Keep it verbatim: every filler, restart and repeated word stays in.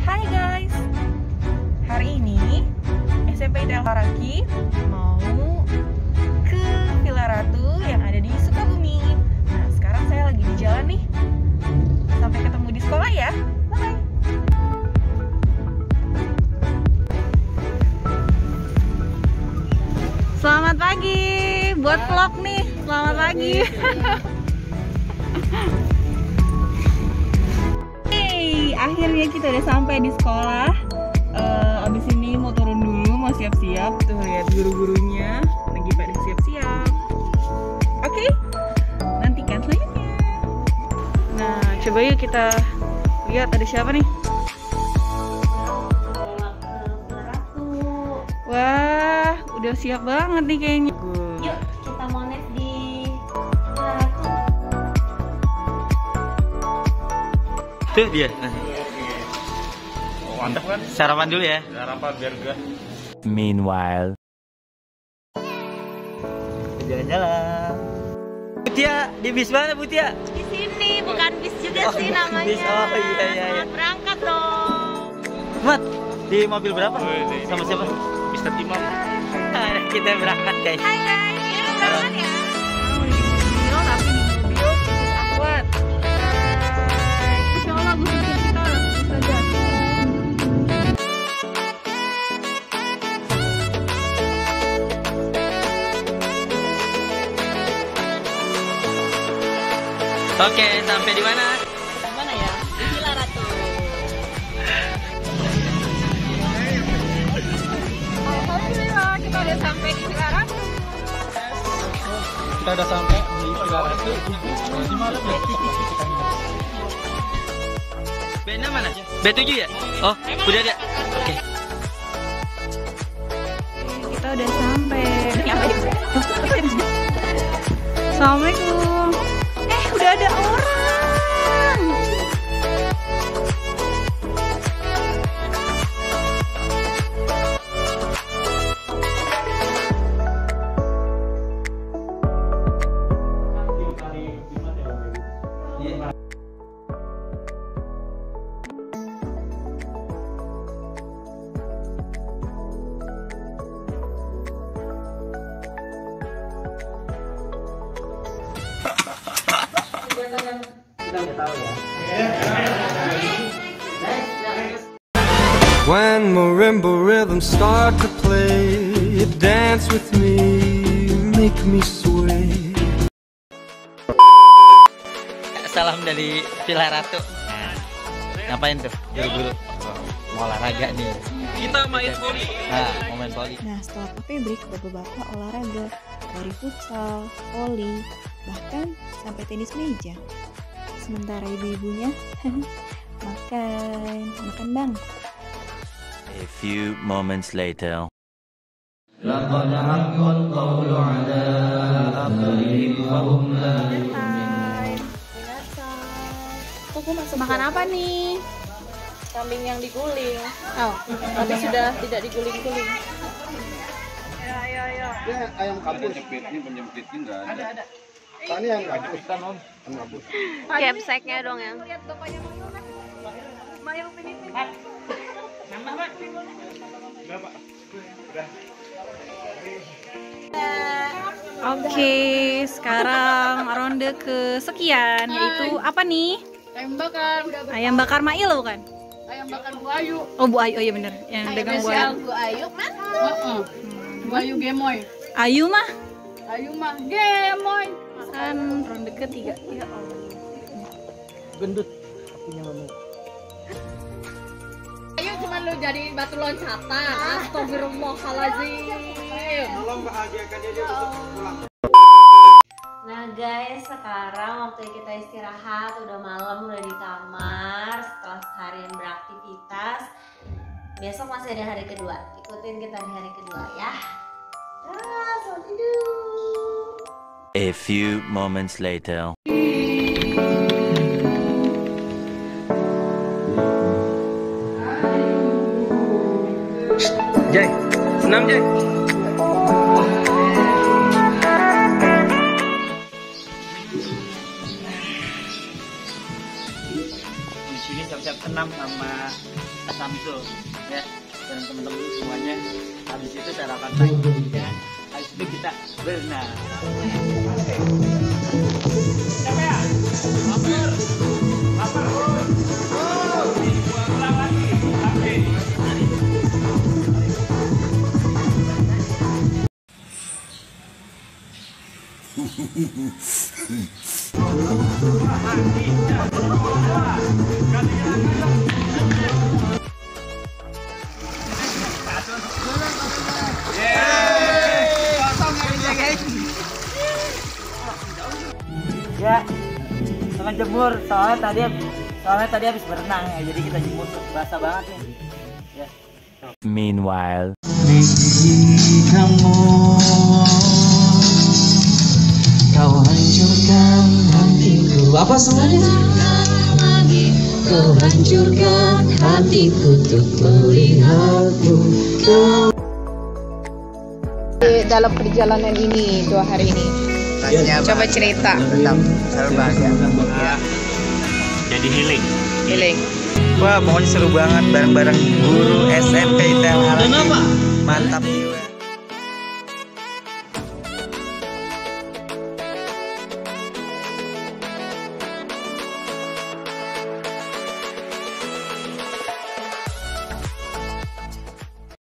Hai guys, hari ini S M P I T L Faraki mau ke Villa Ratu yang ada di Sukabumi. Nah sekarang saya lagi di jalan nih. Sampai ketemu di sekolah ya. Bye. Selamat pagi, buat vlog nih. Selamat pagi. Hey, akhirnya kita udah sampai di sekolah. Uh, abis ini mau turun dulu, mau siap-siap. Tuh lihat guru-gurunya lagi pada siap-siap. Oke, okay? Nantikan selanjutnya. Nah, coba yuk kita lihat ada siapa nih. Wah, udah siap banget nih kayaknya. Yuk, kita mau net di Villa Ratu. Tuh dia. Oh, mantap kan? Sarapan dulu ya. Sarapan biar gas. Meanwhile. Jalan-jalan. Butia, di bis mana Butia? Di sini, bukan bis juga Oh, sih bukan namanya. bis. Oh, iya, iya, iya. Selamat berangkat dong. Mat, di mobil berapa? Oh, ini, Sama ini. siapa? Mister Imam. Kita berangkat guys. Hai guys, kita berangkat ya. Video tapi di mobil khusus Aquat. Insya Allah gue pikir kita bisa jatuh. Oke, sampai di mana? Di mana ya? Di Villa Ratu. Alhamdulillah kita udah sampai di Villa Ratu. Kita udah sampai di Villa Ratu. Di mana? B enam mana? B tujuh ya? Oh, udah ada. Oke. Kita udah sampai. Assalamualaikum. Eh, udah ada orang. When marimba rhythms start to play, dance with me, make me sway. Salam dari Villa Ratu. Nah, ngapain tuh? Guru-guru mau olahraga nih. Kita main voli. Nah, mau main voli. Nah, setelah coffee break, bapak-bapak olahraga dari futsal, voli, bahkan sampai tenis meja. Sementara ibu-ibunya makan, makan bang. A few moments later. Makan apa nih? Kambing yang diguling. Oh, tapi sudah tidak diguling-guling. Ayo, ayo, ayo. Ya, ayam kampus. Penyempitnya, penyempitnya enggak ada. Ada, ada. Tadi yang kampus kan, Om. Yang kampus. Capseknya dong yang. Lihat bapaknya Mayul kan. Mayul Pinipin. Oke, sekarang ronde kesekian yaitu apa nih? Ayam bakar. Ayam bakar Mail bukan? Ayam bakar Bu Ayu. Oh Bu Ayu, oh iya bener. Yang dagang Bu Ayu. Bu Ayu kan? Heeh. Bu Ayu gemoy. Ayu mah Ayu mah gemoy. kan ronde ketiga. Ya Allah. Gendut. Apinya ngomong. Ayo cuma lu jadi batu loncatan. Astagfirullahaladzim. Tolong bahagiakan dia dia bisa pulang. Nah guys, sekarang waktu kita istirahat, udah malam, udah di kamar setelah seharian beraktivitas. Besok masih ada hari kedua, ikutin kita di hari kedua ya. Ah, selamat tidur. A few moments later. Jai, senam Jai. Di sini siap-siap senam sama Samsul ya, dan teman-teman semuanya. Habis itu sarapan pagi ya. Habis itu kita berenang. Siapa ya? Lapar. Lapar. Oh, ulang lagi. Oke. Ya, sama jemur soalnya tadi soalnya tadi habis berenang ya, jadi kita jemur tuh basah banget nih. Ya. Meanwhile, kamu, kau hancurkan hatiku. Apa semuanya? Kau hancurkan hatiku untuk melihatmu. Kau... Dalam perjalanan ini dua hari ini, coba cerita. Tetap selalu bahagia. Ya. Jadi healing. Healing. Wah, pokoknya seru banget bareng-bareng guru S M P I T L. Mantap.